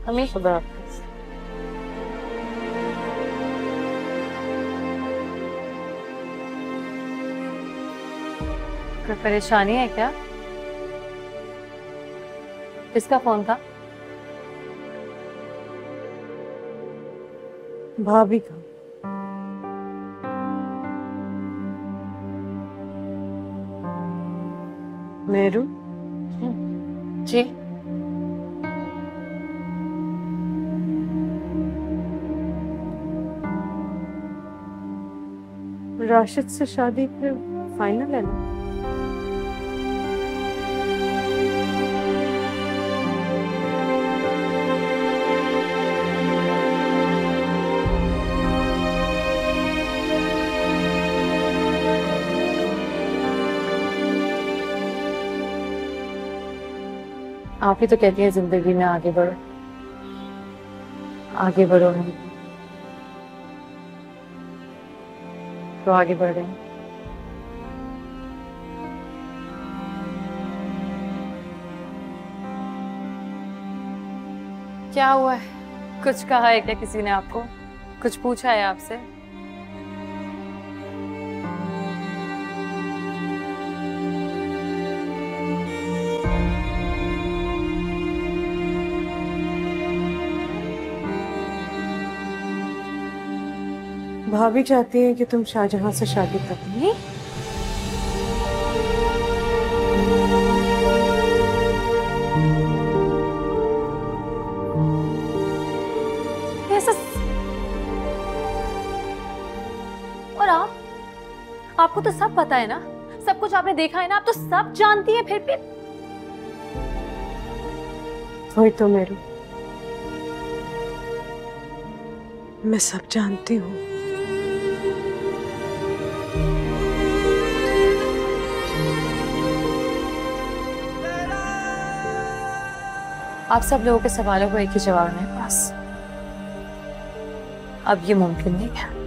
हमें खुदा। कोई परेशानी है क्या? किसका फोन था? भाभी का। मेहरू। जी। राशिद से शादी फिर फाइनल है ना? आप ही तो कहती हैं जिंदगी में आगे बढ़ो, आगे बढ़ो नहीं तो आगे बढ़ रहे हैं। क्या हुआ है? कुछ कहा है क्या किसी ने आपको? कुछ पूछा है आपसे? भाभी चाहती है कि तुम शाहजहां से शादी करो। नहीं। ऐसा। और आपको तो सब पता है ना, सब कुछ आपने देखा है ना, आप तो सब जानती हैं, फिर भी वही तो मेरू, मैं सब जानती हूँ। आप सब लोगों के सवालों को एक ही जवाब है मेरे पास। अब ये मुमकिन नहीं है।